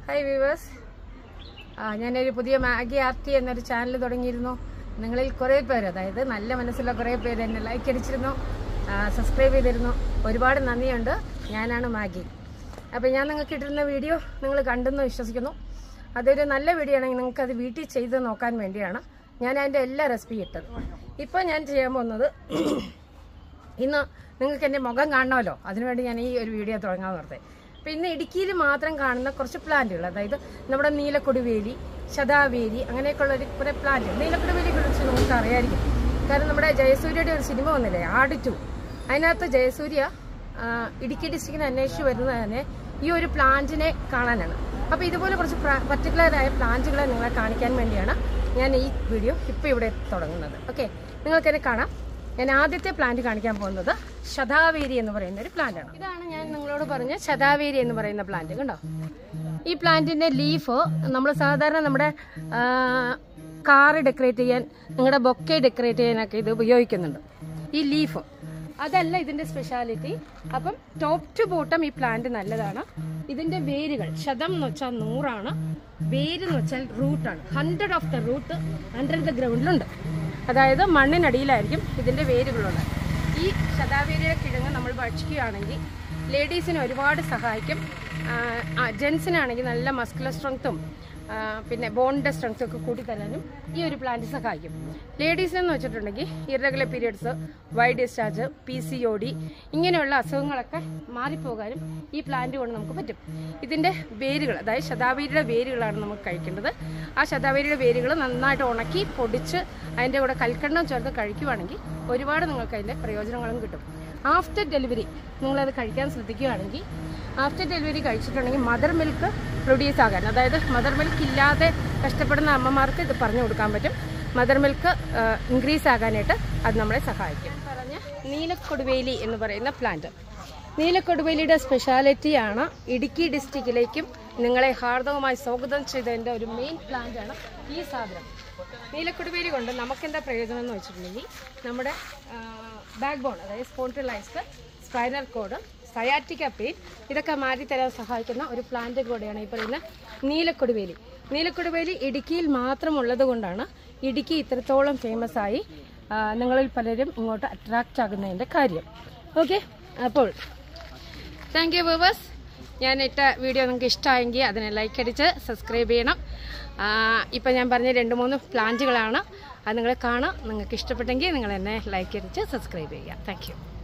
Hi viewers, ഞാനൊരു പുതിയ Maggi ആർട്ടി എന്നൊരു ചാനൽ തുടങ്ങിയിരുന്നു. നിങ്ങളിൽ കുറേ പേര്, അതായത് നല്ല മനസ്സുള്ള കുറേ പേര് എന്നെ ലൈക്ക് അടിച്ചിരുന്നു, സബ്സ്ക്രൈബ് ചെയ്തിരുന്നു. ഒരുപാട് നന്ദിയുണ്ട്. ഞാനാണ് മാഗി. അപ്പോൾ ഞാൻ നിങ്ങൾക്ക് ഇട്ടിരുന്ന വീഡിയോ നിങ്ങൾ കണ്ടെന്ന് വിശ്വസിക്കുന്നു. അതൊരു നല്ല വീഡിയോ ആണെങ്കിൽ നിങ്ങൾക്കത് വീട്ടിൽ ചെയ്ത് നോക്കാൻ വേണ്ടിയാണ് ഞാൻ അതിൻ്റെ എല്ലാ റെസിപ്പി ഇട്ടത്. ഇപ്പോൾ ഞാൻ ചെയ്യാൻ പോകുന്നത്, ഇന്ന് നിങ്ങൾക്ക് എൻ്റെ മുഖം കാണണമല്ലോ, അതിനുവേണ്ടി ഞാൻ ഈ ഒരു വീഡിയോ തുടങ്ങാൻ നിർത്തേ. അപ്പോൾ ഇന്ന് ഇടുക്കിയിൽ മാത്രം കാണുന്ന കുറച്ച് പ്ലാന്റുകൾ, അതായത് നമ്മുടെ നീലക്കൊടുവേലി, ശതാവേരി, അങ്ങനെയൊക്കെയുള്ള കുറേ പ്ലാന്റുകൾ. നീലക്കൊടുവേലിയെ കുറിച്ച് നമുക്ക് അറിയാമായിരിക്കും, കാരണം നമ്മുടെ ജയസൂര്യയുടെ ഒരു സിനിമ വന്നില്ലേ, ആട് 2, അതിനകത്ത് ജയസൂര്യ ഇടുക്കി ഡിസ്ട്രിക്റ്റിനെ അന്വേഷിച്ച് വരുന്നത് തന്നെ ഈ ഒരു പ്ലാന്റിനെ കാണാനാണ്. അപ്പോൾ ഇതുപോലെ കുറച്ച് പർട്ടിക്കുലറായ പ്ലാന്റുകളെ നിങ്ങളെ കാണിക്കാൻ വേണ്ടിയാണ് ഞാൻ ഈ വീഡിയോ ഇപ്പോൾ ഇവിടെ തുടങ്ങുന്നത്. ഓക്കെ, നിങ്ങൾക്കെന്നെ കാണാം. ഞാൻ ആദ്യത്തെ പ്ലാന്റ് കാണിക്കാൻ പോകുന്നത് ശതാവേരി എന്ന് പറയുന്ന ഒരു പ്ലാന്റാണ്. ഇതാണ് ഞാൻ നിങ്ങളോട് പറഞ്ഞ ശതാവേരി എന്ന് പറയുന്ന പ്ലാന്റ്. കണ്ടോ, ഈ പ്ലാന്റിന്റെ ലീഫ് നമ്മൾ സാധാരണ നമ്മുടെ കാറ് ഡെക്കറേറ്റ് ചെയ്യാൻ, നിങ്ങളുടെ ബൊക്കെ ഡെക്കറേറ്റ് ചെയ്യാനൊക്കെ ഇത് ഉപയോഗിക്കുന്നുണ്ട്, ഈ ലീഫ്. അതല്ല ഇതിന്റെ സ്പെഷ്യാലിറ്റി. അപ്പം ടോപ്പ് ടു ബോട്ടം ഈ പ്ലാന്റ് നല്ലതാണ്. ഇതിന്റെ വേരുകൾ, ശതം എന്ന് വെച്ചാൽ 100 വേര് എന്ന് വെച്ചാൽ റൂട്ടാണ്. 100 of the root under the ഗ്രൗണ്ടിലുണ്ട്, അതായത് മണ്ണിനടിയിലായിരിക്കും ഇതിന്റെ വേരുകളുള്ളത്. ഈ ശതാവേരിയുടെ കിഴങ്ങ് നമ്മൾ ഭക്ഷിക്കുകയാണെങ്കിൽ ലേഡീസിന് ഒരുപാട് സഹായിക്കും. ജെൻസിനാണെങ്കിൽ നല്ല മസ്കുലർ സ്ട്രെങ്ത്തും പിന്നെ ബോണിൻ്റെ സ്ട്രെങ്ത്തും ഒക്കെ കൂട്ടി തരാനും ഈ ഒരു പ്ലാന്റ് സഹായിക്കും. ലേഡീസിനെന്ന് വെച്ചിട്ടുണ്ടെങ്കിൽ irregular periods, white discharge, PCOD ഇങ്ങനെയുള്ള അസുഖങ്ങളൊക്കെ മാറിപ്പോകാനും ഈ പ്ലാന്റ് കൊണ്ട് നമുക്ക് പറ്റും. ഇതിൻ്റെ വേരുകൾ, അതായത് ശതാവേരിയുടെ വേരുകളാണ് നമുക്ക് കഴിക്കേണ്ടത്. ആ ശതാവേരിയുടെ വേരുകൾ നന്നായിട്ട് ഉണക്കി പൊടിച്ച് അതിൻ്റെ കൂടെ കൽക്കണ്ടം ചേർത്ത് കഴിക്കുകയാണെങ്കിൽ ഒരുപാട് നിങ്ങൾക്ക് അതിൻ്റെ പ്രയോജനങ്ങളും കിട്ടും. ആഫ്റ്റർ ഡെലിവറി നിങ്ങളത് കഴിക്കാൻ ശ്രദ്ധിക്കുകയാണെങ്കിൽ, ആഫ്റ്റർ ഡെലിവറി കഴിച്ചിട്ടുണ്ടെങ്കിൽ മദർ മിൽക്ക് പ്രൊഡ്യൂസ് ആകാൻ, അതായത് മദർ മിൽക്ക് ഇല്ലാതെ കഷ്ടപ്പെടുന്ന അമ്മമാർക്ക് ഇത് പറഞ്ഞു കൊടുക്കാൻ പറ്റും. മദർ മിൽക്ക് ഇൻക്രീസ് ആകാനായിട്ട് അത് നമ്മളെ സഹായിക്കും. ഞാൻ പറഞ്ഞ നീലക്കൊടുവേലി എന്ന് പറയുന്ന പ്ലാന്റ്, നീലക്കൊടുവേലിയുടെ സ്പെഷ്യാലിറ്റിയാണ് ഇടുക്കി ഡിസ്ട്രിക്റ്റിലേക്കും നിങ്ങളെ ഹാർദവമായി സ്വാഗതം ചെയ്തതിൻ്റെ ഒരു മെയിൻ പ്ലാന്റാണ് ഈ സാധനം. നീലക്കൊടുവേലി കൊണ്ട് നമുക്കെന്താ പ്രയോജനം എന്ന് വെച്ചിട്ടുണ്ടെങ്കിൽ, നമ്മുടെ ബാക്ക് ബോൺ, അതായത് സ്പോണ്ടിലൈസ്ഡ്, സ്പൈനൽ കോഡ്, സയാറ്റിക്ക പെയിൻ ഇതൊക്കെ മാറ്റിത്തരാൻ സഹായിക്കുന്ന ഒരു പ്ലാന്റ് കൂടെയാണ് ഈ പറയുന്ന നീലക്കൊടുവേലി. നീലക്കൊടുവേലി ഇടുക്കിയിൽ മാത്രമുള്ളത് കൊണ്ടാണ് ഇടുക്കി ഇത്രത്തോളം ഫേമസ് ആയി നിങ്ങളിൽ പലരും ഇങ്ങോട്ട് അട്രാക്റ്റ് ആകുന്നതിൻ്റെ കാര്യം. ഓക്കെ, അപ്പോൾ താങ്ക് യു വ്യൂവേഴ്സ്. ഞാൻ ഇട്ട വീഡിയോ നിങ്ങൾക്ക് ഇഷ്ടമായെങ്കിൽ അതിനെ ലൈക്ക് അടിച്ച് സബ്സ്ക്രൈബ് ചെയ്യണം. ഇപ്പം ഞാൻ പറഞ്ഞ 2-3 പ്ലാന്റുകളാണ്, അത് നിങ്ങൾ കാണാം. നിങ്ങൾക്ക് ഇഷ്ടപ്പെട്ടെങ്കിൽ നിങ്ങൾ എന്നെ ലൈക്ക് അടിച്ച് സബ്സ്ക്രൈബ് ചെയ്യുക. Thank U.